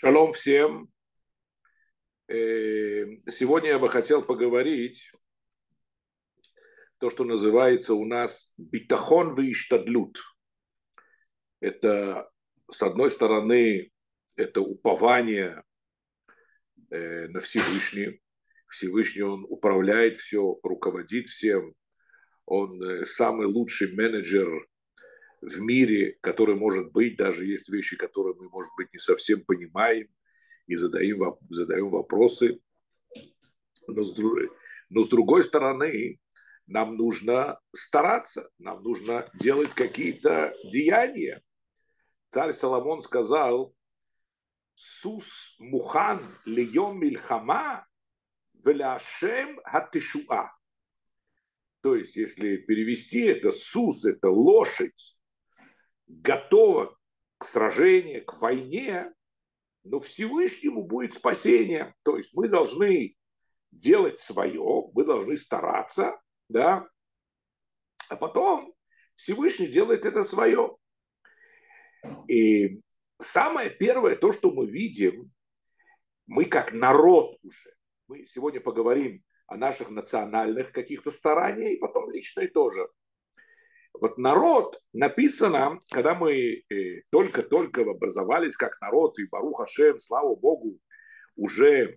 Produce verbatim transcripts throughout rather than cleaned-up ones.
Шалом всем. Э, Сегодня я бы хотел поговорить то, что называется у нас битахон виштадлут. Это, с одной стороны, это упование э, на Всевышний. Всевышний, он управляет все, руководит всем. Он э, самый лучший менеджер в мире, который может быть. Даже есть вещи, которые мы, может быть, не совсем понимаем и задаем, задаем вопросы. Но с, но с другой стороны, нам нужно стараться, нам нужно делать какие-то деяния. Царь Соломон сказал: «Сус мухан льем мильхама веляшем хатишуа». То есть, если перевести это, сус – это лошадь, готова к сражению, к войне, но Всевышнему будет спасение. То есть мы должны делать свое, мы должны стараться, да, а потом Всевышний делает это свое. И самое первое, то, что мы видим, мы как народ уже, мы сегодня поговорим о наших национальных каких-то стараниях, и потом личные тоже. Вот народ, написано, когда мы э, только-только образовались как народ, и Барух Ашем, слава Богу, уже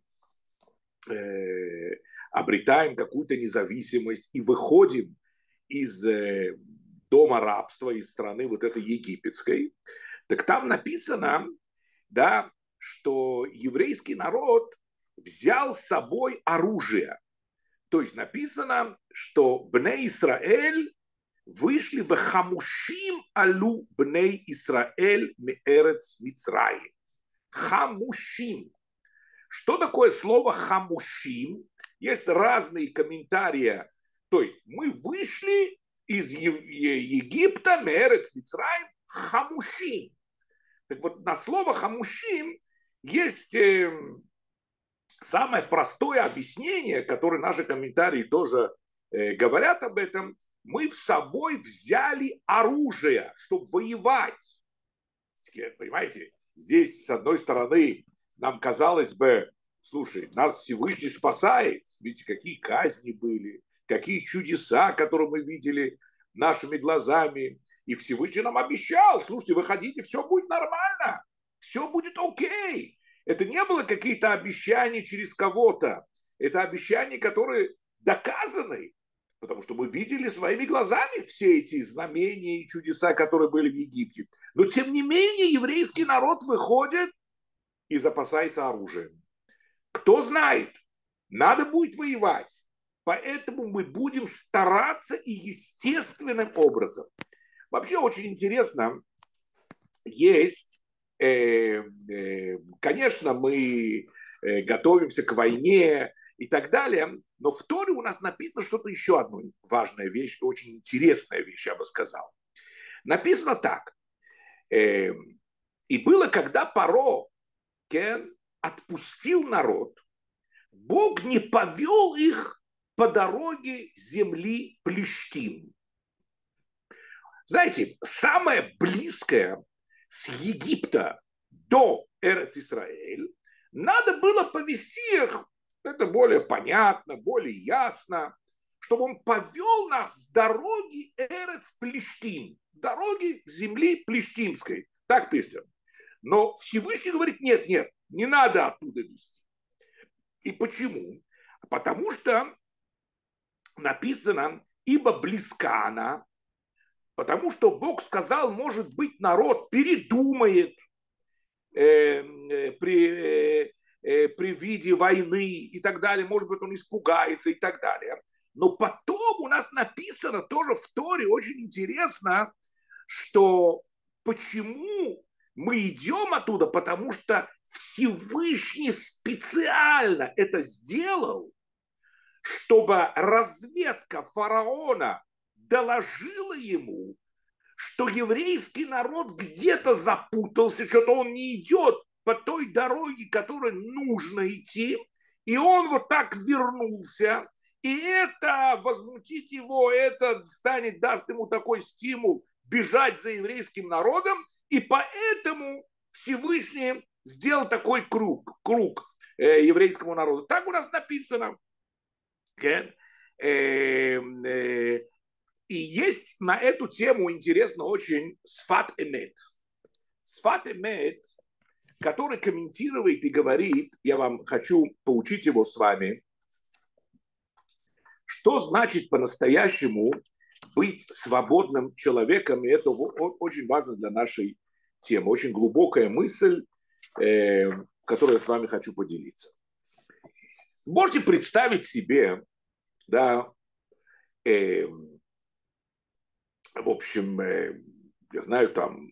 э, обретаем какую-то независимость и выходим из э, дома рабства, из страны вот этой египетской, так там написано, да, что еврейский народ взял с собой оружие. То есть написано, что бней Исраэль вышли в хамушим алу бней Исраэль меэрец Мицраим. Хамушим. Что такое слово хамушим? Есть разные комментарии. То есть мы вышли из Египта, меэрец Мицраим, хамушим. Так вот, на слово хамушим есть э, самое простое объяснение, которое наши комментарии тоже э, говорят об этом. Мы с собой взяли оружие, чтобы воевать. Понимаете, здесь, с одной стороны, нам казалось бы, слушай, нас Всевышний спасает. Видите, какие казни были, какие чудеса, которые мы видели нашими глазами. И Всевышний нам обещал: слушайте, выходите, все будет нормально, все будет окей. Это не было какие-то обещания через кого-то. Это обещания, которые доказаны. Потому что мы видели своими глазами все эти знамения и чудеса, которые были в Египте. Но тем не менее еврейский народ выходит и запасается оружием. Кто знает, надо будет воевать. Поэтому мы будем стараться и естественным образом. Вообще очень интересно, есть, э, э, конечно, мы э, готовимся к войне и так далее, но в Торе у нас написано что-то еще одно важная вещь, очень интересная вещь, я бы сказал. Написано так. Э, и было, когда Паро Кен отпустил народ, Бог не повел их по дороге земли Плештим. Знаете, самое близкое с Египта до Эрец-Исраэль надо было повести их, это более понятно, более ясно, чтобы он повел нас с дороги Эрец-Плештим, дороги земли Плештимской. Так пишет. Но Всевышний говорит: нет, нет, не надо оттуда вести. И почему? Потому что написано: ибо близка она. Потому что Бог сказал, может быть, народ передумает э, э, при, э, э, при виде войны и так далее. Может быть, он испугается и так далее. Но потом у нас написано тоже в Торе, очень интересно, что почему мы идем оттуда, потому что Всевышний специально это сделал, чтобы разведка фараона доложила ему, что еврейский народ где-то запутался, что-то он не идет по той дороге, которой нужно идти, и он вот так вернулся, и это возмутит его, это станет, даст ему такой стимул бежать за еврейским народом, и поэтому Всевышний сделал такой круг, круг э, еврейскому народу. Так у нас написано. Okay? Э, э, и есть на эту тему интересно очень Сфат Эмет. Сфат Эмет, который комментирует и говорит, я вам хочу поучить его с вами, что значит по-настоящему быть свободным человеком, и это очень важно для нашей темы, очень глубокая мысль, э, которую я с вами хочу поделиться. Можете представить себе, да, э, в общем, э, я знаю, там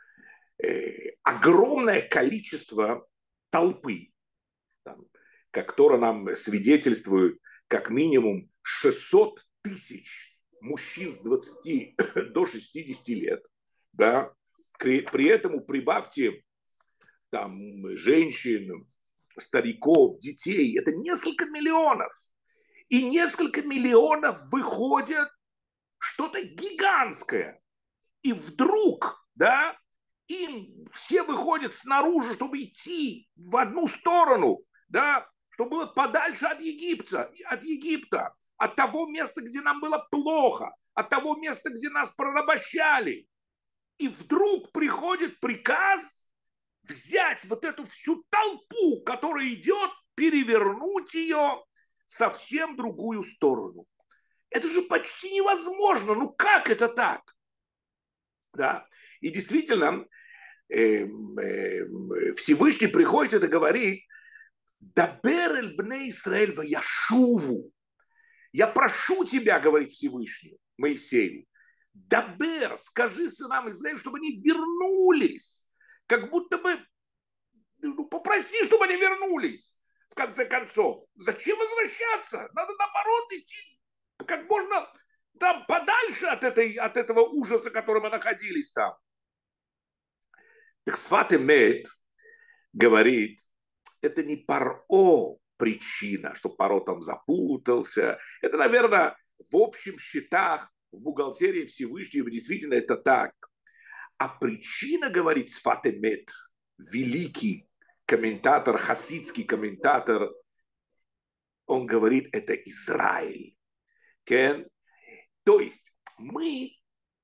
э, огромное количество толпы, там, которое нам свидетельствует как минимум шестьсот тысяч мужчин с двадцати до шестидесяти лет, да, при, при этом прибавьте там женщин, стариков, детей, это несколько миллионов. И несколько миллионов выходят что-то гигантское. И вдруг, да, им все выходят снаружи, чтобы идти в одну сторону, да, чтобы было подальше от Египта, от Египта, от того места, где нам было плохо, от того места, где нас порабощали. И вдруг приходит приказ взять вот эту всю толпу, которая идет, перевернуть ее совсем другую сторону. Это же почти невозможно. Ну как это так? Да. И действительно, э, э, Всевышний приходит и говорит: «Дабер эль бней Исраэль ваяшуву». Я прошу тебя, говорит Всевышний Моисею, «Дабер», скажи сынам Израиля, чтобы они вернулись. Как будто бы, ну, попроси, чтобы они вернулись. В конце концов, зачем возвращаться? Надо наоборот идти как можно там подальше от, этой, от этого ужаса, в котором мы находились там. Так Сфат Эмет говорит, это не Паро причина, что Паро там запутался. Это, наверное, в общем счетах, в бухгалтерии Всевышнего действительно это так. А причина, говорит Сфат Эмет, великий комментатор, хасидский комментатор, он говорит, это Израиль. Okay? То есть мы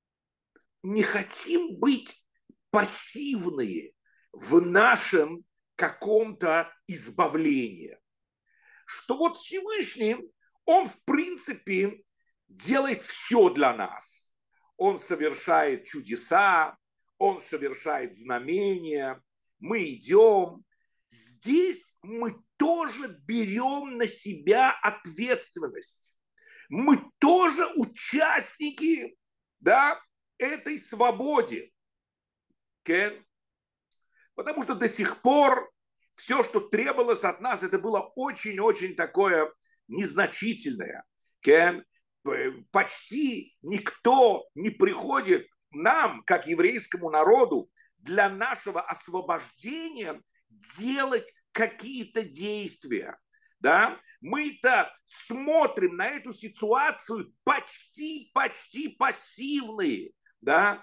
не хотим быть пассивные в нашем каком-то избавлении. Что вот Всевышний, он в принципе делает все для нас. Он совершает чудеса, он совершает знамения, мы идем. Здесь мы тоже берем на себя ответственность. Мы тоже участники, да, этой свободе. Okay? Потому что до сих пор все, что требовалось от нас, это было очень-очень такое незначительное. Okay? Почти никто не приходит нам, как еврейскому народу, для нашего освобождения делать какие-то действия. Да? Мы-то смотрим на эту ситуацию почти-почти пассивные. Да?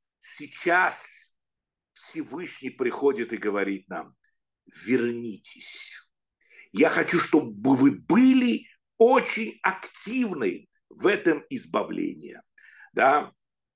Сейчас Всевышний приходит и говорит нам: вернитесь. Я хочу, чтобы вы были очень активны в этом избавлении. Да?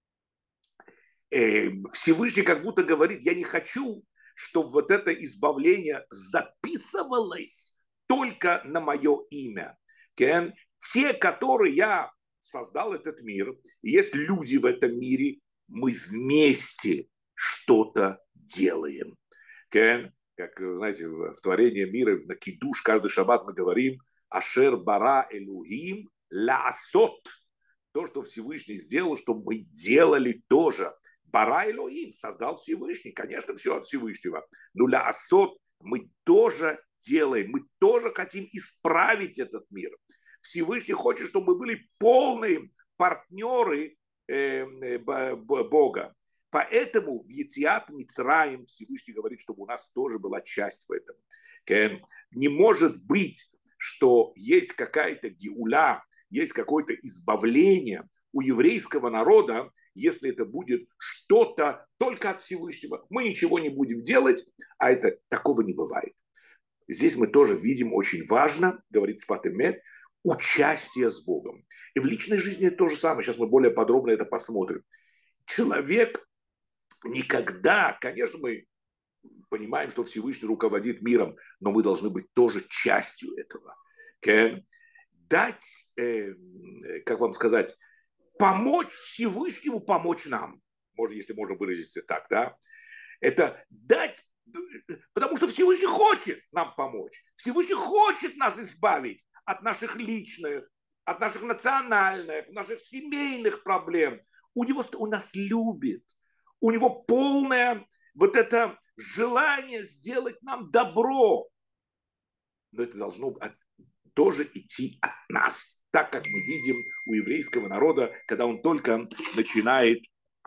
Всевышний как будто говорит: я не хочу, чтобы вот это избавление записывалось только на мое имя. Okay? Те, которые я создал этот мир, и есть люди в этом мире, мы вместе что-то делаем. Okay? Как, знаете, в творении мира, на кидуш, каждый шаббат мы говорим: ашер бара элухим лаасот. То, что Всевышний сделал, чтобы мы делали тоже. Бара элухим создал Всевышний. Конечно, все от Всевышнего. Но лаасот мы тоже делаем. Мы тоже хотим исправить этот мир. Всевышний хочет, чтобы мы были полные партнеры э, Бога. Поэтому в Йециат Мицраим Всевышний говорит, чтобы у нас тоже была часть в этом. Не может быть, что есть какая-то геуля, есть какое-то избавление у еврейского народа, если это будет что-то только от Всевышнего, мы ничего не будем делать, а это такого не бывает. Здесь мы тоже видим очень важно, говорит Сфат Эмет, участие с Богом. И в личной жизни это то же самое. Сейчас мы более подробно это посмотрим. Человек никогда, конечно, мы понимаем, что Всевышний руководит миром, но мы должны быть тоже частью этого. Okay? Дать, э, как вам сказать, помочь Всевышнему помочь нам. Можно, если можно выразиться так, да? Это дать, потому что Всевышний хочет нам помочь. Всевышний хочет нас избавить от наших личных, от наших национальных, наших семейных проблем. У него, он нас любит. У него полное вот это желание сделать нам добро. Но это должно тоже идти от нас. Так, как мы видим у еврейского народа, когда он только начинает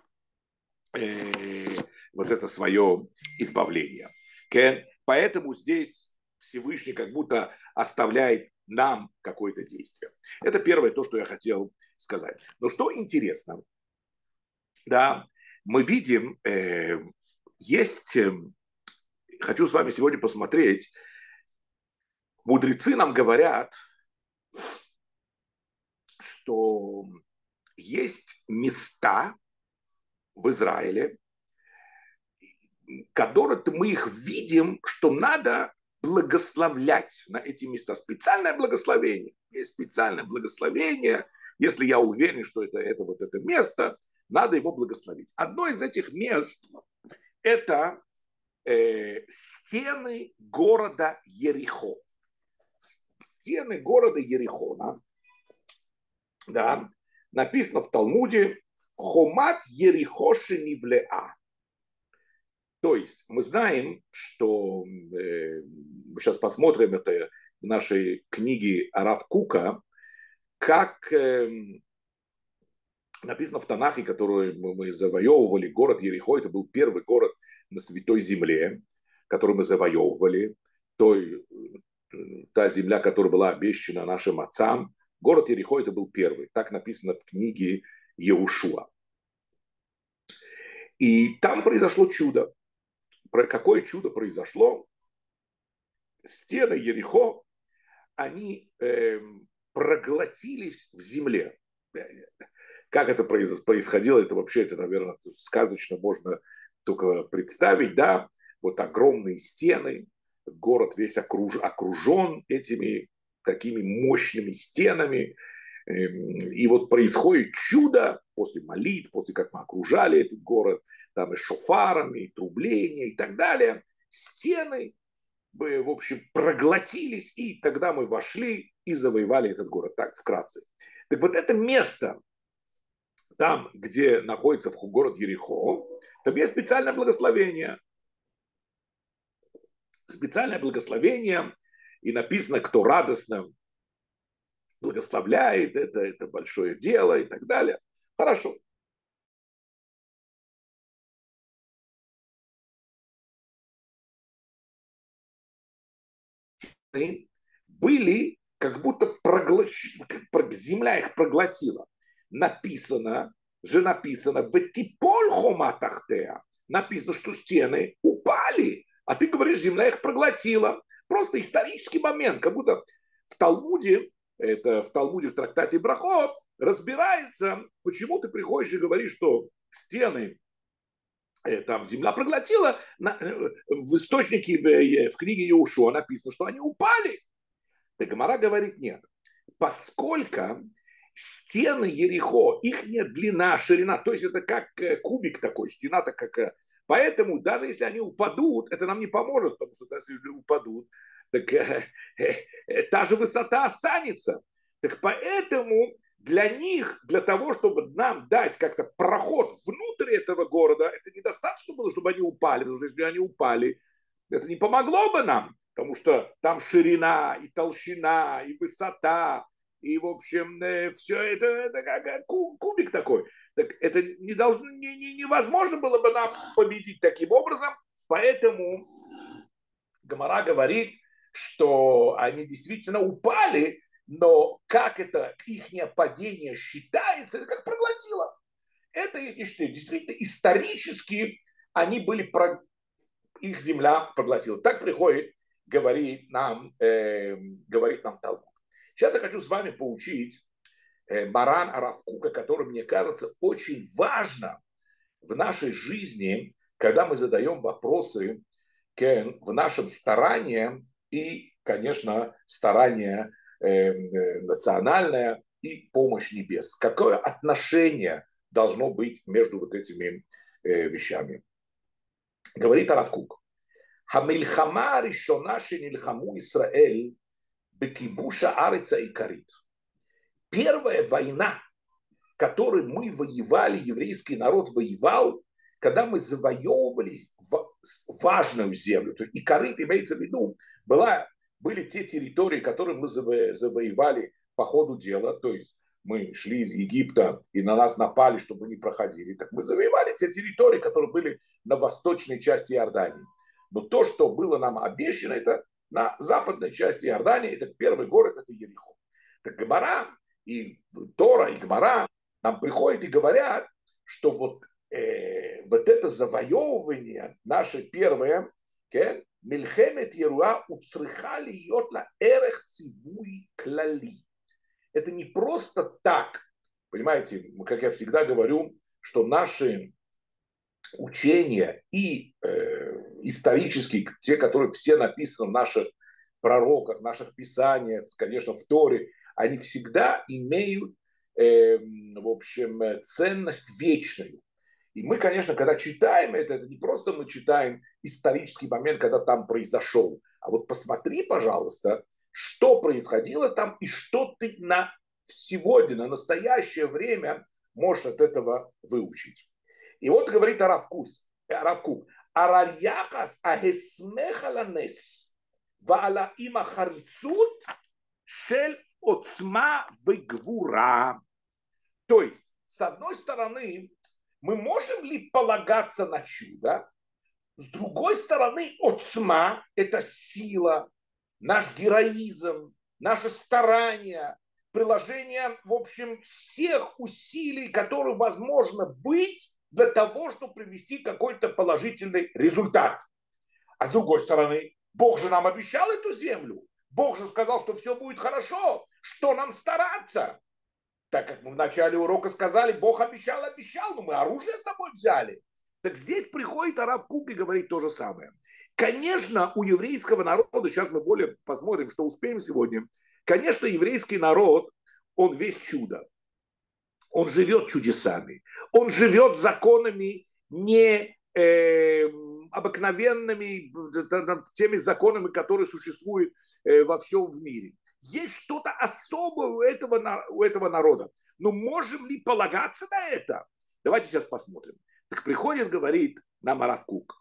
э, вот это свое избавление. Okay? Поэтому здесь Всевышний как будто оставляет нам какое-то действие. Это первое, то, что я хотел сказать. Но что интересно, да, мы видим, э, есть, э, хочу с вами сегодня посмотреть, мудрецы нам говорят, что есть места в Израиле, которые мы их видим, что надо благословлять на эти места. Специальное благословение. Есть специальное благословение. Если я уверен, что это, это вот это место, надо его благословить. Одно из этих мест – это э, стены города Ерихо. Стены города Ерихона, да, написано в Талмуде «Хомат Ерихоши Нивлеа». То есть мы знаем, что э, мы сейчас посмотрим это в нашей книге Рав Кука, как э, написано в Танахе, которую мы, мы завоевывали, город Ерихо, это был первый город на Святой Земле, который мы завоевывали, той, та земля, которая была обещана нашим отцам. Город Ерихо это был первый, так написано в книге Еушуа. И там произошло чудо. Какое чудо произошло? Стены Ерихо, они э, проглотились в земле. Как это происходило, это вообще, это, наверное, сказочно можно только представить, да, вот огромные стены, город весь окруж, окружен этими такими мощными стенами, и вот происходит чудо после молитв, после как мы окружали этот город, там и шофарами, и трубления и так далее, стены, в общем, проглотились, и тогда мы вошли и завоевали этот город, так, вкратце. Так вот это место, там, где находится город Ерихо, там есть специальное благословение. Специальное благословение, и написано, кто радостно благословляет, это, это большое дело и так далее. Хорошо. Были как будто проглощены, земля их проглотила. Написано, же написано, «Ветиполь хома тахтеа». Написано, что стены упали. А ты говоришь, земля их проглотила. Просто исторический момент, как будто в Талмуде, это в Талмуде, в трактате Брахот, разбирается, почему ты приходишь и говоришь, что стены, там земля проглотила, в источнике, в, в книге Иошуа написано, что они упали. Так Гемара говорит, нет. Поскольку стены Ерихо, их нет длина, ширина, то есть это как кубик такой, стена-то как... Поэтому даже если они упадут, это нам не поможет, потому что даже если упадут, так э, э, та же высота останется. Так поэтому для них, для того, чтобы нам дать как-то проход внутрь этого города, это недостаточно было, чтобы они упали, потому что если они упали, это не помогло бы нам, потому что там ширина и толщина и высота, и, в общем, все это, это как кубик такой. Так это не должно, не, не, невозможно было бы нам победить таким образом. Поэтому Гемара говорит, что они действительно упали, но как это их падение считается, это как проглотило. Это их не считают. Действительно, исторически они были, про... их земля проглотила. Так приходит, говорит нам, э, говорит нам Талмуд. Сейчас я хочу с вами поучить э, Маран Рав Кока, который, мне кажется, очень важно в нашей жизни, когда мы задаем вопросы кен, в нашем старании и, конечно, старание э, э, национальное и помощь небес. Какое отношение должно быть между вот этими э, вещами? Говорит Рав Кук. Хамильхама ришона шенильхаму Исраэль бекибуша ареца икарит. Первая война, которой мы воевали, еврейский народ воевал, когда мы завоевывали важную землю. То есть икарит имеется в виду, была, были те территории, которые мы завоевали по ходу дела, то есть мы шли из Египта и на нас напали, чтобы не проходили. Так мы завоевали те территории, которые были на восточной части Иордании. Но то, что было нам обещано, это на западной части Иордании, это первый город, это Ерихон. Так Гемара и Тора, и Гемара нам приходят и говорят, что вот, э, вот это завоевывание наше первое, Мильхемет Еруа уцриха льет ла эрех цивуй клали. Это не просто так, понимаете, как я всегда говорю, что наши учения и э, исторические, те, которые все написаны в наших пророках, в наших писаниях, конечно, в Торе, они всегда имеют, э, в общем, ценность вечную. И мы, конечно, когда читаем это, это не просто мы читаем исторический момент, когда там произошел, а вот посмотри, пожалуйста, что происходило там и что ты на сегодня, на настоящее время можешь от этого выучить. И вот говорит Рав Кук, Аральяхас ахесмехаланес ваала има харицут шель оцма вегвура. То есть, с одной стороны, мы можем ли полагаться на чудо? С другой стороны, оцма – это сила, наш героизм, наше старание, приложение, в общем, всех усилий, которые возможно быть для того, чтобы привести какой-то положительный результат. А с другой стороны, Бог же нам обещал эту землю. Бог же сказал, что все будет хорошо. Что нам стараться? Так как мы в начале урока сказали, Бог обещал, обещал, но мы оружие с собой взяли. Так здесь приходит Рав Кук и говорит то же самое. Конечно, у еврейского народа, сейчас мы более посмотрим, что успеем сегодня, конечно, еврейский народ, он весь чудо. Он живет чудесами. Он живет законами не э, обыкновенными, теми законами, которые существуют э, во всем в мире. Есть что-то особое у этого, у этого народа. Но можем ли полагаться на это? Давайте сейчас посмотрим. Так приходит, говорит нам Рав Кук.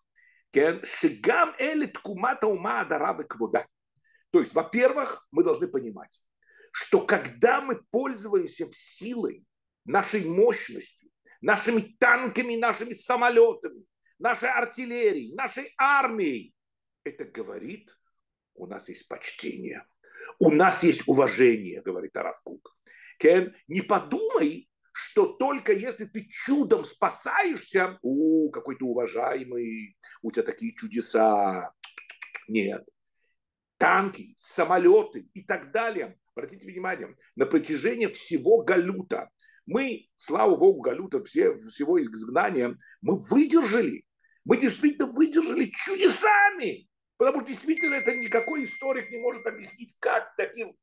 Шигам элит кумата ума адарабы квода. То есть, во-первых, мы должны понимать, что когда мы пользуемся силой, нашей мощностью, нашими танками, нашими самолетами, нашей артиллерией, нашей армией, это говорит, у нас есть почтение, у нас есть уважение, говорит Рав Кук. Не подумай, что только если ты чудом спасаешься, о, какой ты уважаемый, у тебя такие чудеса. Нет. Танки, самолеты и так далее. Обратите внимание, на протяжении всего Галута, мы, слава Богу, Галута, все, всего изгнания, мы выдержали. Мы действительно выдержали чудесами. Потому что действительно это никакой историк не может объяснить, как таким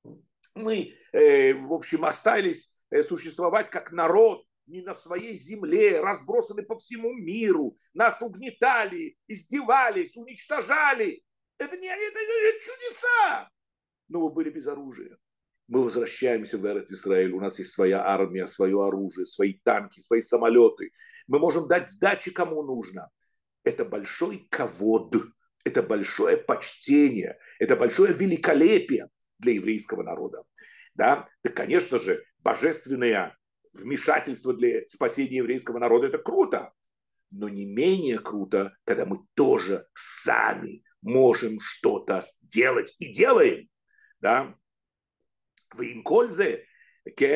мы, э, в общем, остались э, существовать как народ, не на своей земле, разбросаны по всему миру. Нас угнетали, издевались, уничтожали. Это не, это не чудеса. Но мы были без оружия. Мы возвращаемся в Эрец-Исраэль. У нас есть своя армия, свое оружие, свои танки, свои самолеты. Мы можем дать сдачи кому нужно. Это большой кавод, это большое почтение, это большое великолепие для еврейского народа. Да? Так, конечно же, божественное вмешательство для спасения еврейского народа – это круто. Но не менее круто, когда мы тоже сами можем что-то делать и делаем. Да? Винкользе, кен,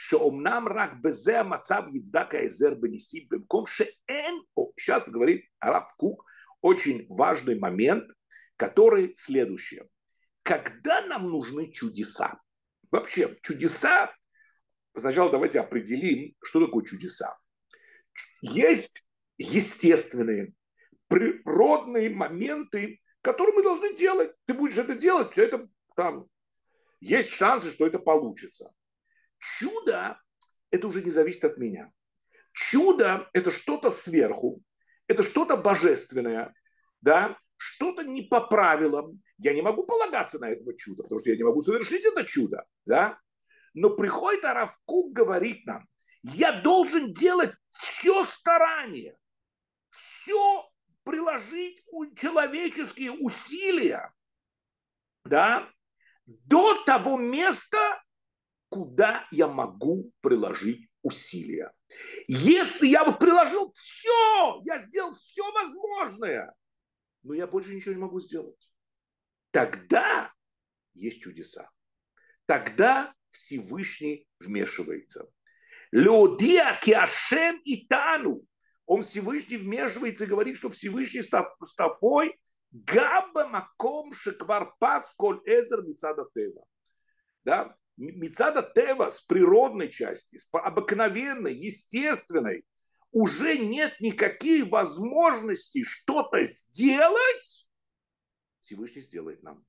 שאומנם רק בזה המצב יצדק ההזר בניסים במקום שאין, о, сейчас говорит Рав Кук очень важный момент, который следующий. Когда нам нужны чудеса? Вообще, чудеса, сначала давайте определим, что такое чудеса. Есть естественные, природные моменты, которые мы должны делать. Ты будешь это делать, это там есть шансы, что это получится. Чудо – это уже не зависит от меня. Чудо – это что-то сверху, это что-то божественное, да, что-то не по правилам. Я не могу полагаться на это чудо, потому что я не могу совершить это чудо, да. Но приходит Рав Кук, говорит нам, я должен делать все старание, все приложить человеческие усилия, да, до того места, куда я могу приложить усилия. Если я вот приложил все, я сделал все возможное, но я больше ничего не могу сделать, тогда есть чудеса. Тогда Всевышний вмешивается. Леодия киашем итану. Он Всевышний вмешивается и говорит, что Всевышний с тобой габа маком шеквар пас коль эзер мицада тева. Да? Мицада тева с природной части, с обыкновенной, естественной, уже нет никаких возможностей что-то сделать. Всевышний сделает нам.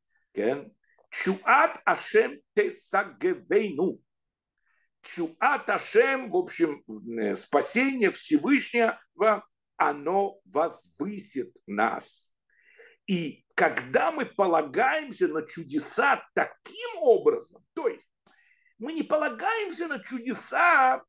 Чуат Ашем тесагевейну. Чуат Ашем, в общем, спасение Всевышнего, оно возвысит нас. И когда мы полагаемся на чудеса таким образом, то есть мы не полагаемся на чудеса,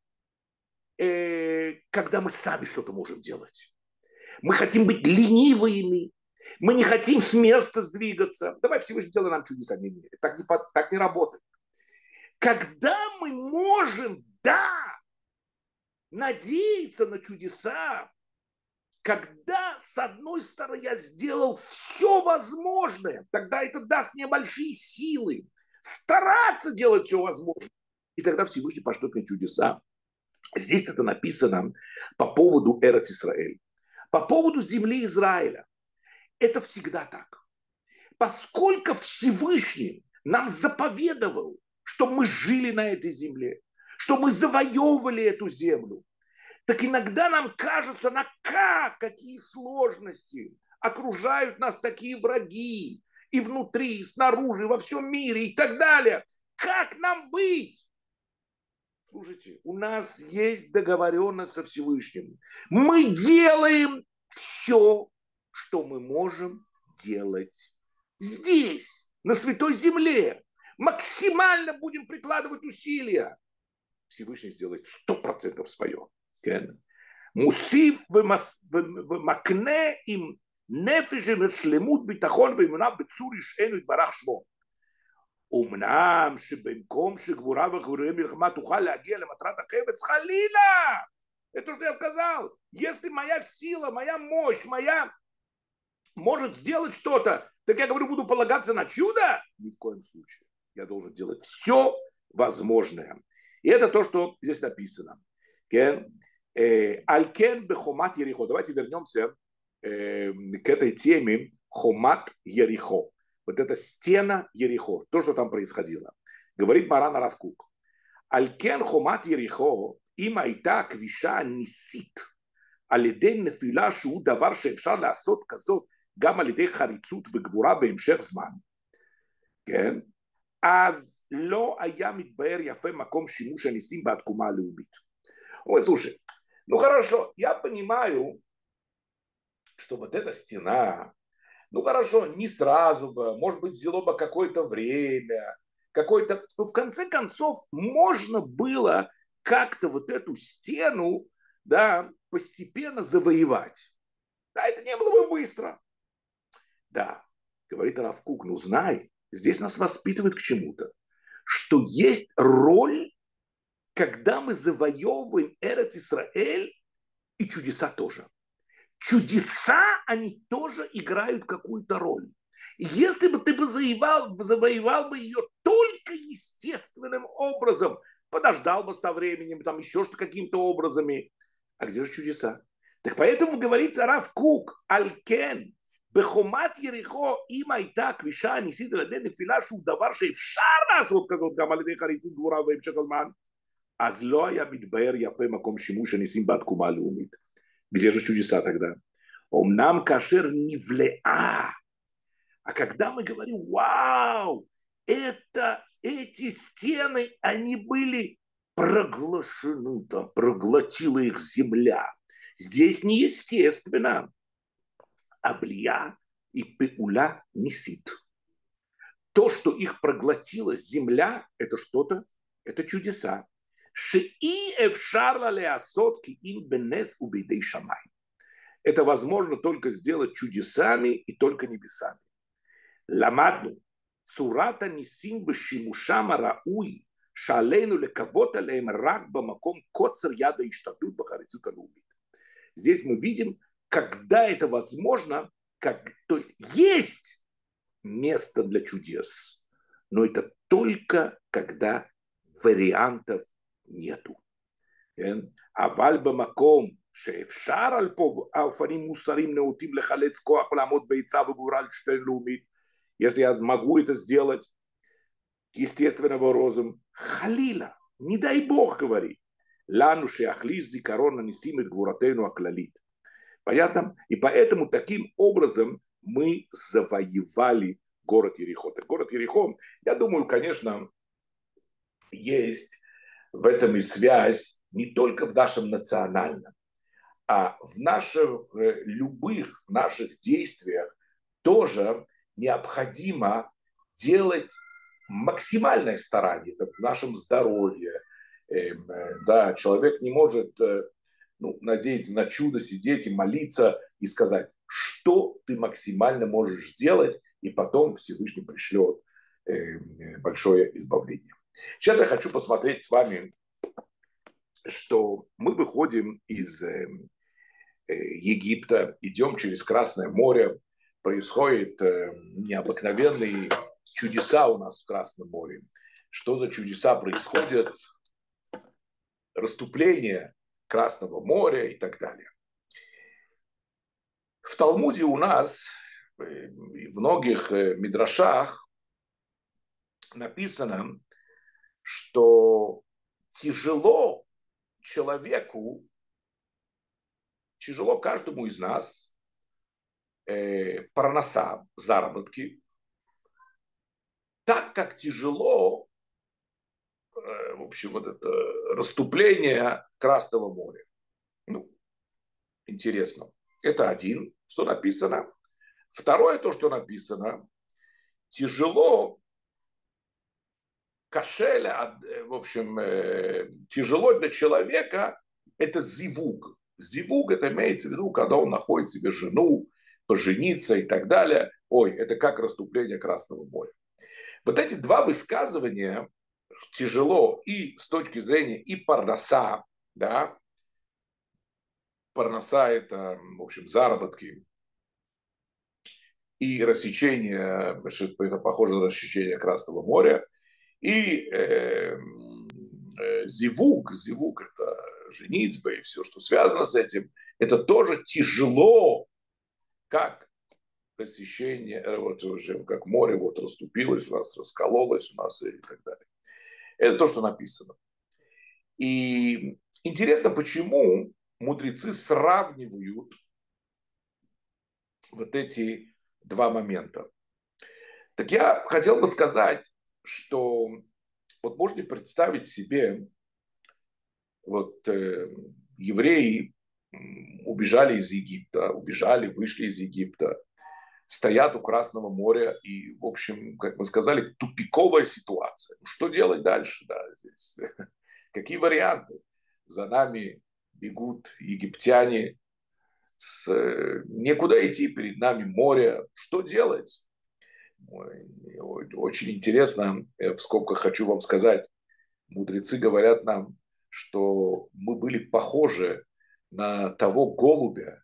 э, когда мы сами что-то можем делать. Мы хотим быть ленивыми, мы не хотим с места сдвигаться. Давай Всевышний делай нам чудеса. Не, не, так, не, так не работает. Когда мы можем, да, надеяться на чудеса, когда, с одной стороны, я сделал все возможное, тогда это даст мне большие силы стараться делать все возможное. И тогда Всевышний пошлет мне чудеса. Здесь это написано по поводу Эрец Исраэль. По поводу земли Израиля. Это всегда так. Поскольку Всевышний нам заповедовал, что мы жили на этой земле, что мы завоевывали эту землю, так иногда нам кажется, на как, какие сложности окружают нас такие враги и внутри, и снаружи, во всем мире и так далее. Как нам быть? Слушайте, у нас есть договоренность со Всевышним. Мы делаем все, что мы можем делать здесь, на Святой Земле. Максимально будем прикладывать усилия. Всевышний сделает сто процентов свое. Мусив ומקנה עם נפש של שלמות ביטחון ואמונה בצור ישענו יתברך שמו. אמנם שבמקום שגבורה וחברי מלחמה תוכל להגיע למטרת החפץ, חלילה. Это что я сказал. Если моя сила, моя мощь, моя может сделать что-то, так я говорю, буду полагаться на чудо? Ни в коем случае. Я должен делать все возможное. И это то, что здесь написано. Алькен бехомат Ерихо. Давайте вернемся к этой теме Хомат Ерихо. Вот эта стена Ерихо. То, что там происходило. Говорит Маран Рав Кук. Алькен Хомат Ерихо им айта квиша нисит. על ידי נפילה שהוא דבר שאפשר לעשות כזאת גם על ידי חריצות וגבורה בהמשך זמן, כן? אז לא היה מתבאר יפה מקום שימוש הניסים בתקומה הלאומית. Ой, слушай, ну хорошо, я понимаю, что вот эта стена, ну хорошо, не сразу бы, может быть, взяло бы какое-то время, какое-то, но в конце концов можно было как-то вот эту стену, да, постепенно завоевать. Да, это не было бы быстро. Да, говорит Рав Кук, ну знай, здесь нас воспитывают к чему-то, что есть роль, когда мы завоевываем Эрец Исраэль, и чудеса тоже. Чудеса, они тоже играют какую-то роль. Если бы ты бы завоевал, завоевал бы ее только естественным образом, подождал бы со временем, там еще что какими-то образами. А где же чудеса? Так поэтому говорит Рав Кук, Алькен, בחומת יריחו, אם הייתה כבישה הניסית על ידי נפילה שהוא דבר שאפשר לעשות כזאת גם על ידי חריצות גבורה והמשך הזמן, אז לא היה מתבאר יפה מקום שימוש הניסים בתקומה הלאומית. Где же чудеса тогда? Омнам кашер нивлеа. А когда мы говорим, вау, это, эти стены, они были проглашены, там, проглотила их земля. Здесь неестественно. Аблия и пеуля несит. То, что их проглотила земля, это что-то, это чудеса. Шии эвшарла леасотки им бенес убейдей шамай. Это возможно только сделать чудесами и только небесами. Ламадну цурата нисим бешимушам арауй шалейну лекавот алеем рак бамаком коцер яда иштадлут бахарицут алумит. Здесь мы видим, когда это возможно, как, то есть есть место для чудес, но это только когда вариантов нету. אבל במקום שאפשר על פה האופנים מוסריים נאותים לחלץ כוח ולעמוד בעיצה וגורל שתי לאומית, если я могу это сделать естественным образом, халила, не дай Бог говорит, лану шеахлис зикарон нанесим את גבורתנו הכללית. Понятно? И поэтому таким образом мы завоевали город Ерихо. Город Ерихо, я думаю, конечно, есть в этом и связь не только в нашем национальном, а в наших любых наших действиях тоже необходимо делать максимальное старание. Это в нашем здоровье. Да, человек не может ну, надеяться на чудо, сидеть и молиться и сказать, что ты максимально можешь сделать, и потом Всевышний пришлет большое избавление. Сейчас я хочу посмотреть с вами, что мы выходим из Египта, идем через Красное море, происходят необыкновенные чудеса у нас в Красном море. Что за чудеса происходят? Расступление Красного моря и так далее. В Талмуде у нас, в многих мидрашах написано, что тяжело человеку, тяжело каждому из нас э, парноса, заработки, так как тяжело, э, в общем, вот это расступление Красного моря. Ну, интересно. Это один, что написано. Второе, то, что написано, тяжело кашеля, в общем, э, тяжело для человека, это зивуг. Зивуг, это имеется в виду, когда он находит себе жену, пожениться и так далее. Ой, это как расступление Красного моря. Вот эти два высказывания тяжело и с точки зрения и парноса, да, парноса это, в общем, заработки, и рассечение, это похоже на рассечение Красного моря, и э, э, зивуг, зивуг это женитьба и все, что связано с этим, это тоже тяжело, как рассечение, вот уже как море вот расступилось, у нас раскололось, у нас и так далее. Это то, что написано. И интересно, почему мудрецы сравнивают вот эти два момента. Так я хотел бы сказать, что вот можете представить себе, вот э, евреи убежали из Египта, убежали, вышли из Египта, стоят у Красного моря, и, в общем, как мы сказали, тупиковая ситуация. Что делать дальше? Да, здесь? Какие варианты? За нами бегут египтяне, с... некуда идти, перед нами море. Что делать? Очень интересно, в скобках хочу вам сказать, мудрецы говорят нам, что мы были похожи на того голубя,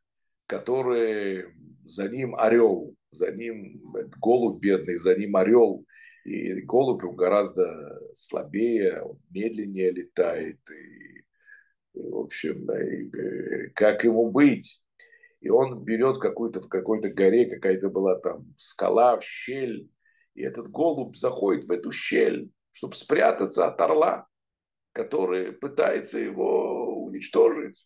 который за ним орел, за ним голубь бедный, за ним орел, И голубь, он гораздо слабее, он медленнее летает. И, и, в общем, да, и, и, как ему быть? И он берет какую-то, в какой-то горе, какая-то была там скала, щель. И этот голубь заходит в эту щель, чтобы спрятаться от орла, который пытается его уничтожить.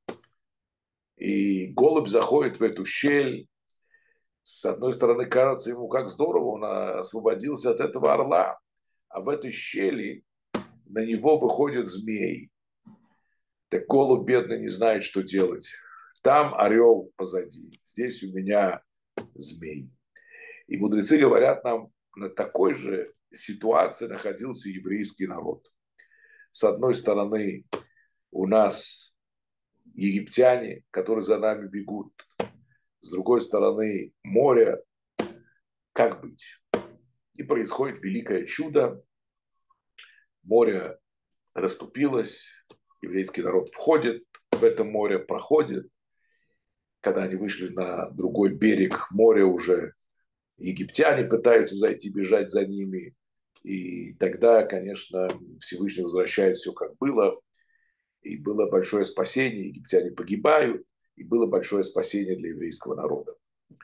И голубь заходит в эту щель. С одной стороны, кажется ему, как здорово, он освободился от этого орла. А в этой щели на него выходит змей. Так голубь бедный не знает, что делать. Там орел позади, здесь у меня змей. И мудрецы говорят нам, на такой же ситуации находился еврейский народ. С одной стороны, у нас египтяне, которые за нами бегут. С другой стороны, море. Как быть? И происходит великое чудо. Море расступилось, еврейский народ входит в это море, проходит. Когда они вышли на другой берег моря, уже египтяне пытаются зайти, бежать за ними. И тогда, конечно, Всевышний возвращает все, как было. И было большое спасение, египтяне погибают, и было большое спасение для еврейского народа.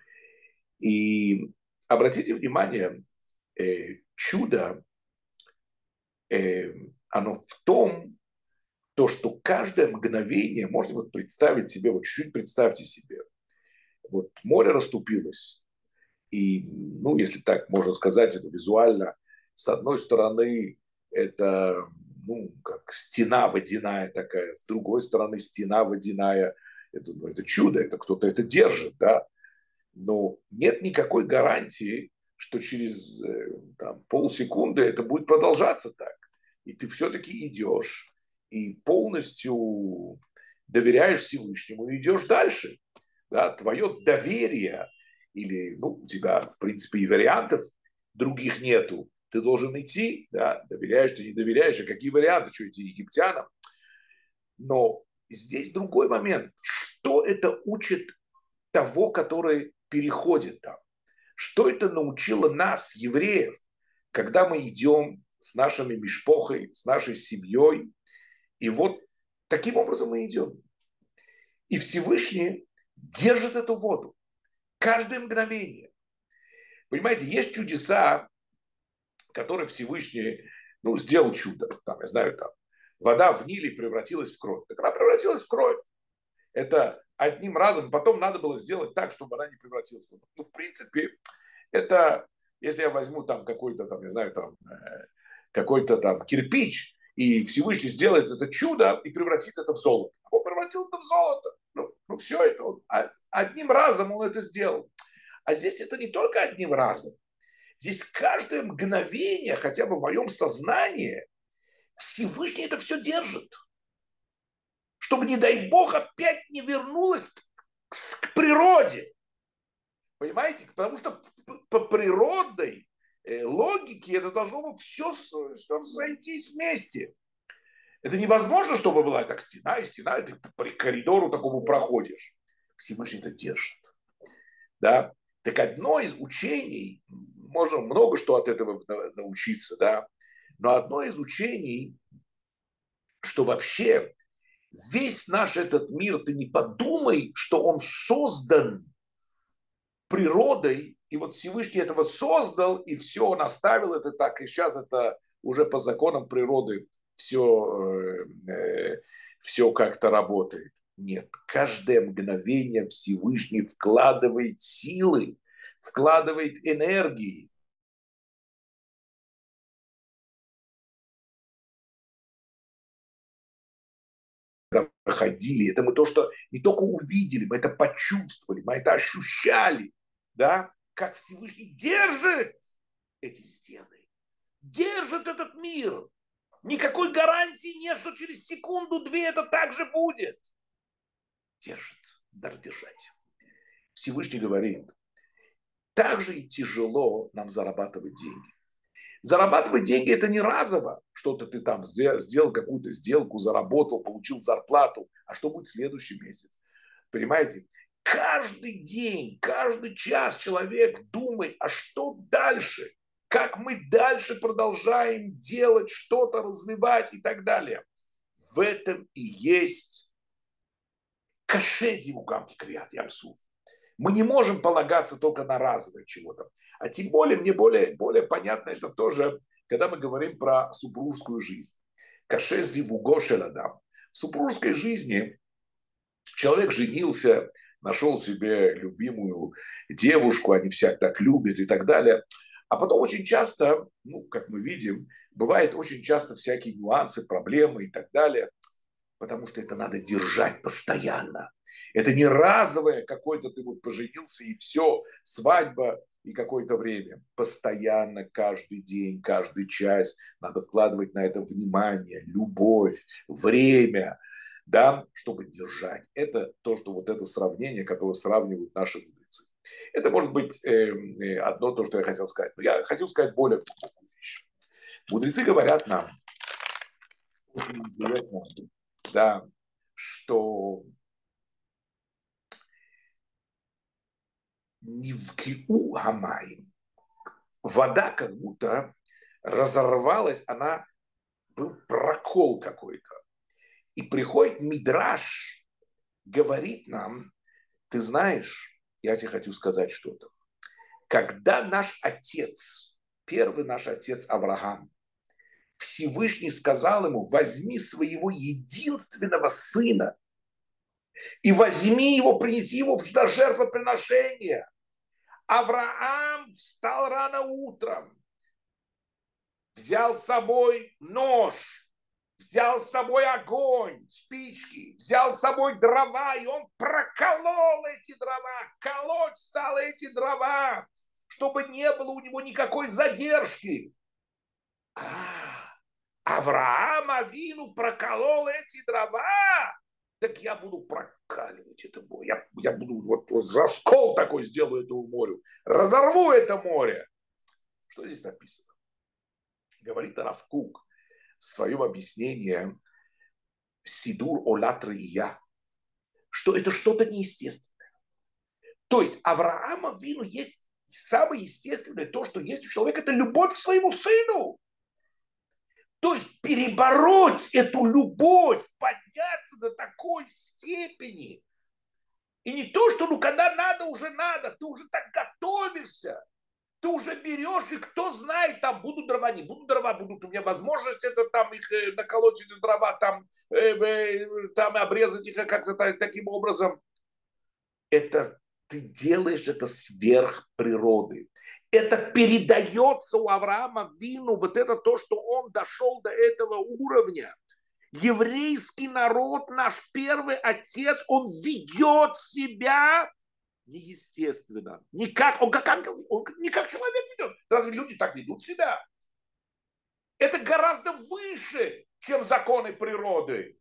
И обратите внимание, э, чудо, э, оно в том, то, что каждое мгновение, можете вот представить себе, вот чуть-чуть представьте себе, вот море расступилось, и, ну, если так можно сказать, это визуально, с одной стороны, это, ну, как стена водяная такая, с другой стороны, стена водяная, это, ну, это чудо, это кто-то это держит, да, но нет никакой гарантии, что через э, там, полсекунды это будет продолжаться так. И ты все-таки идешь и полностью доверяешь Всевышнему и идешь дальше. Да? Твое доверие, или ну, у тебя, в принципе, и вариантов других нету, ты должен идти, да? Доверяешь ты, не доверяешь, а какие варианты, что эти египтянам. Но здесь другой момент. Что это учит того, который переходит там? Что это научило нас, евреев, когда мы идем с нашими мишпохой, с нашей семьей, и вот таким образом мы идем. И Всевышний держит эту воду каждое мгновение. Понимаете, есть чудеса, которые Всевышний, ну, сделал чудо. Там, я знаю, там, вода в Ниле превратилась в кровь. Так она превратилась в кровь. Это одним разом. Потом надо было сделать так, чтобы она не превратилась в кровь. Ну, в принципе, это, если я возьму там какой-то, там, не знаю, там, э, какой-то там кирпич, и Всевышний сделает это чудо и превратит это в золото. Он превратил это в золото. Ну, ну все это. Он, одним разом он это сделал. А здесь это не только одним разом. Здесь каждое мгновение, хотя бы в моем сознании, Всевышний это все держит. Чтобы, не дай Бог, опять не вернулось к, к природе. Понимаете? Потому что по природной э, логике это должно быть все, все сойтись вместе. Это невозможно, чтобы была так стена, и стена, и ты по коридору такому проходишь. Всевышний это держит. Да? Так одно из учений, можно много что от этого научиться, да? Но одно из учений, что вообще весь наш этот мир, ты не подумай, что он создан природой, и вот Всевышний этого создал, и все, он оставил это так, и сейчас это уже по законам природы все, э, все как-то работает. Нет, каждое мгновение Всевышний вкладывает силы, вкладывает энергии. Проходили, это мы то, что не только увидели, мы это почувствовали, мы это ощущали, да, как Всевышний держит эти стены, держит этот мир. Никакой гарантии нет, что через секунду-две это так же будет. Держится, даже держать. Всевышний говорит, так же и тяжело нам зарабатывать деньги. Зарабатывать деньги это не разово, что-то ты там сделал какую-то сделку, заработал, получил зарплату, а что будет в следующий месяц? Понимаете? Каждый день, каждый час человек думает, а что дальше? как мы дальше продолжаем делать что-то, развивать и так далее. В этом и есть каше зивукам кикрият ямсуф. Мы не можем полагаться только на разовое чего-то. А тем более, мне более, более понятно это тоже, когда мы говорим про супружескую жизнь. Каше зивуго шеладам. В супружеской жизни человек женился, нашел себе любимую девушку, они всяк так любят и так далее. А потом очень часто, ну, как мы видим, бывает очень часто всякие нюансы, проблемы и так далее, потому что это надо держать постоянно. Это не разовое какой-то ты вот поженился и все, свадьба и какое-то время. Постоянно, каждый день, каждый час надо вкладывать на это внимание, любовь, время, да, чтобы держать. Это то, что вот это сравнение, которое сравнивают наши мудрецы. Это может быть э, одно то, что я хотел сказать. Но я хотел сказать более глубокую вещь. Мудрецы говорят нам, очень интересно, да, что не в киу гамаим. Вода как будто разорвалась, она был прокол какой-то. И приходит Мидраш, говорит нам, ты знаешь, я тебе хочу сказать что-то. Когда наш отец, первый наш отец Авраам, Всевышний сказал ему, возьми своего единственного сына и возьми его, принеси его на жертвоприношение. Авраам встал рано утром, взял с собой нож, взял с собой огонь, спички, взял с собой дрова, и он проколол эти дрова, колоть стал эти дрова, чтобы не было у него никакой задержки. А, Авраам Авину проколол эти дрова, так я буду прокаливать это море. Я, я буду вот, вот раскол такой сделаю этому морю. Разорву это море. Что здесь написано? Говорит Рав Кук в своем объяснении Сидур Олат Рия, что это что-то неестественное. То есть Авраам Авину есть самое естественное то, что есть у человека, это любовь к своему сыну. То есть перебороть эту любовь, подняться до такой степени. И не то, что ну когда надо, уже надо. Ты уже так готовишься. Ты уже берешь, и кто знает, там будут дрова, не будут дрова, будут у меня возможность это там их э, наколоть, эти дрова, там, э, э, там обрезать их как-то таким образом. Это ты делаешь это сверх природы. Это передается у Авраама Вину, вот это то, что он дошел до этого уровня. Еврейский народ, наш первый отец, он ведет себя неестественно. Не как, он как ангел, он не как человек ведет. Разве люди так ведут себя? Это гораздо выше, чем законы природы.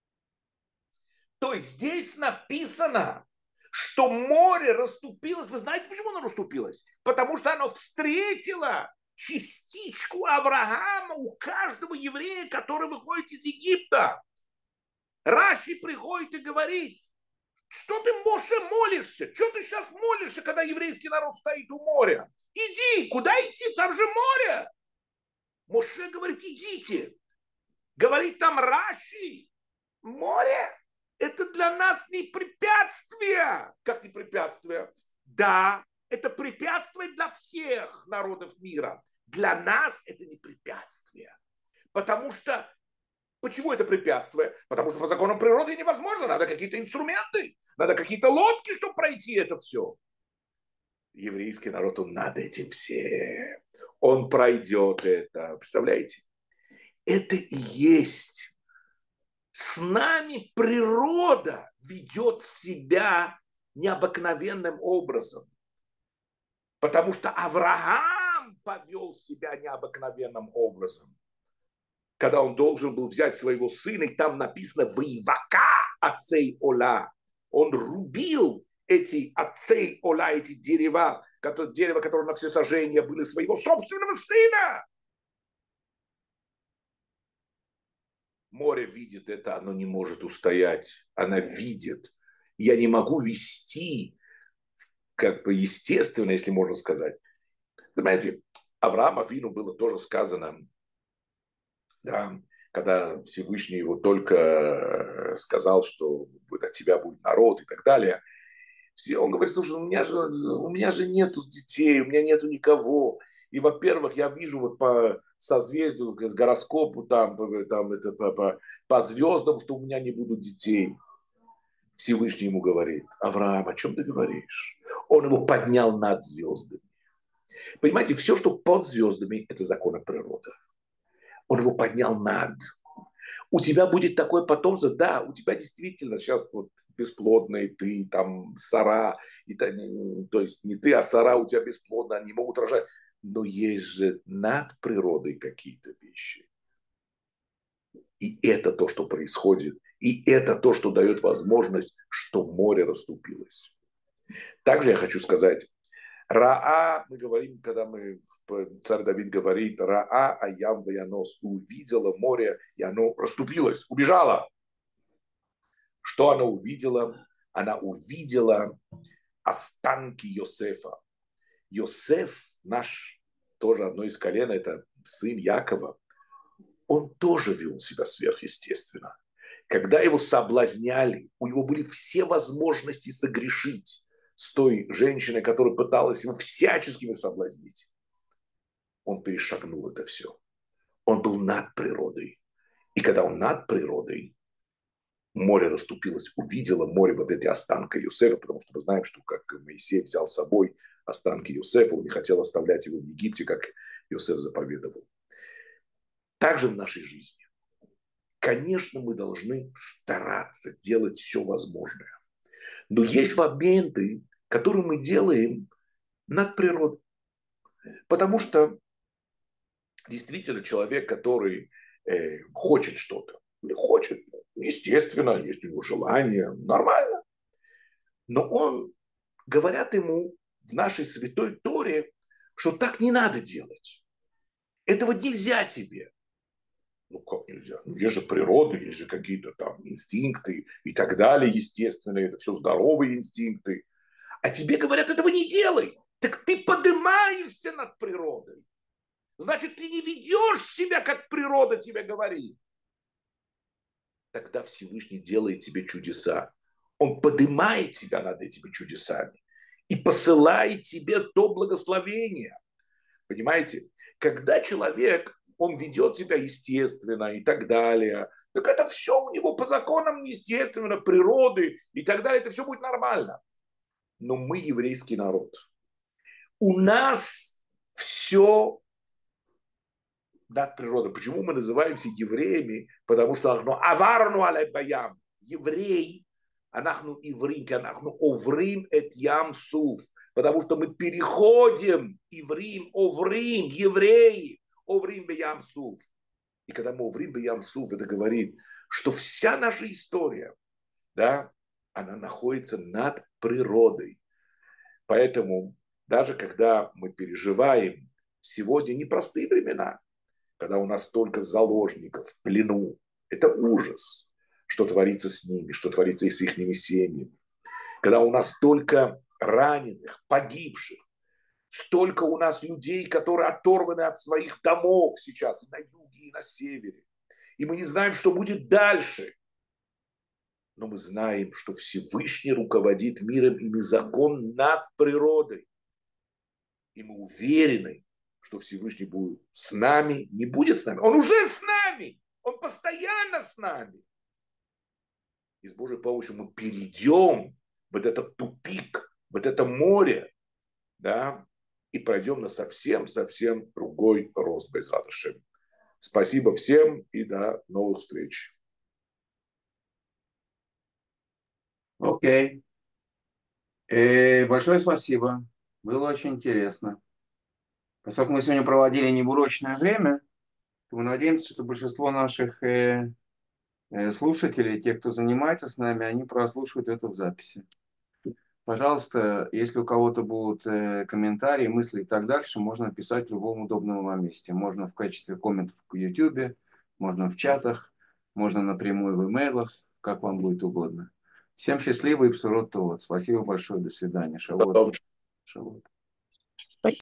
То есть здесь написано, что море расступилось. Вы знаете, почему оно расступилось? Потому что оно встретило частичку Авраама у каждого еврея, который выходит из Египта. Раши приходит и говорит, что ты, Моше, молишься? Что ты сейчас молишься, когда еврейский народ стоит у моря? Иди, куда идти? Там же море. Моше говорит, идите. Говорит там Раши, море – это для нас не препятствие. Как не препятствие? Да, это препятствие для всех народов мира. Для нас это не препятствие. Потому что, почему это препятствие? Потому что по законам природы невозможно. Надо какие-то инструменты, надо какие-то лодки, чтобы пройти это все. Еврейский народ, он над этим всем. Он пройдет это. Представляете? Это и есть. С нами природа ведет себя необыкновенным образом. Потому что Авраам повел себя необыкновенным образом. Когда он должен был взять своего сына, и там написано «Воивака ацей ола». Он рубил эти ацей ола, эти дерева, которые, дерево, которое на все сожжения были своего собственного сына. Море видит это, оно не может устоять. Она видит. Я не могу вести, как бы естественно, если можно сказать. Понимаете, Аврааму Авину было тоже сказано, да, когда Всевышний его только сказал, что от тебя будет народ и так далее. Все, он говорит, слушай, у меня же, у меня же нету детей, у меня нету никого. И, во-первых, я вижу вот по созвездию, гороскопу, там, там, это, по, по, по звездам, что у меня не будут детей. Всевышний ему говорит: Авраам, о чем ты говоришь? Он его поднял над звездами. Понимаете, все, что под звездами, это законы природы. Он его поднял над. У тебя будет такое потомство, да, у тебя действительно сейчас вот бесплодные ты, там, Сара, и, то есть не ты, а Сара у тебя бесплодная, они могут рожать. Но есть же над природой какие-то вещи. И это то, что происходит. И это то, что дает возможность, что море расступилось. Также я хочу сказать, Раа, мы говорим, когда мы, царь Давид говорит, Раа аям ваянос, увидела море, и оно расступилось, убежало. Что она увидела? Она увидела останки Йосефа. Йосеф, наш, тоже одно из колен, это сын Якова, он тоже вел себя сверхъестественно. Когда его соблазняли, у него были все возможности согрешить с той женщиной, которая пыталась его всячески соблазнить. Он перешагнул это все. Он был над природой. И когда он над природой, море расступилось, увидело море вот эти останки Йосефа, потому что мы знаем, что как Моисей взял с собой останки Йосефа, он не хотел оставлять его в Египте, как Йосеф заповедовал. Также в нашей жизни. Конечно, мы должны стараться делать все возможное. Но есть моменты, которые мы делаем над природой. Потому что действительно человек, который э, хочет что-то, не хочет, естественно, есть у него желание, нормально. Но он, говорят ему в нашей святой Торе, что так не надо делать. Этого нельзя тебе. Ну, как нельзя? Ну, есть же природа, есть же какие-то там инстинкты и так далее, естественно, это все здоровые инстинкты. А тебе говорят, этого не делай. Так ты поднимаешься над природой. Значит, ты не ведешь себя, как природа тебе говорит. Тогда Всевышний делает тебе чудеса. Он поднимает тебя над этими чудесами и посылает тебе то благословение. Понимаете? Когда человек, он ведет себя естественно и так далее, так это все у него по законам естественно, природы и так далее, это все будет нормально. Но мы еврейский народ. У нас все над природой. Почему мы называемся евреями? Потому что аварну алейбаям. Еврей, анахну иврим, анахну оврим эт ям суф. Потому что мы переходим, иврим, оврим, евреи, оврим бе ям суф. И когда мы оврим бе ям суф, это говорит, что вся наша история, да, она находится над природой. Поэтому даже когда мы переживаем сегодня непростые времена, когда у нас столько заложников в плену, это ужас, что творится с ними, что творится и с их семьями. Когда у нас столько раненых, погибших, столько у нас людей, которые оторваны от своих домов сейчас и на юге, и на севере. И мы не знаем, что будет дальше. Но мы знаем, что Всевышний руководит миром, и закон над природой. И мы уверены, что Всевышний будет с нами, не будет с нами. Он уже с нами. Он постоянно с нами. И с Божьей помощью мы перейдем вот этот тупик, вот это море, да, и пройдем на совсем-совсем другой рост Бейзрат Ашем. Спасибо всем и до новых встреч. Окей. Okay. Большое спасибо. Было очень интересно. Поскольку мы сегодня проводили неурочное время, то мы надеемся, что большинство наших э, э, слушателей, тех, кто занимается с нами, они прослушают это в записи. Пожалуйста, если у кого-то будут э, комментарии, мысли и так дальше, можно писать в любом удобном вам месте. Можно в качестве комментов в YouTube, можно в чатах, можно напрямую в имейлах, как вам будет угодно. Всем счастливо и бсурот товот. Спасибо большое. До свидания. Шавуот. Шавуот. Спасибо.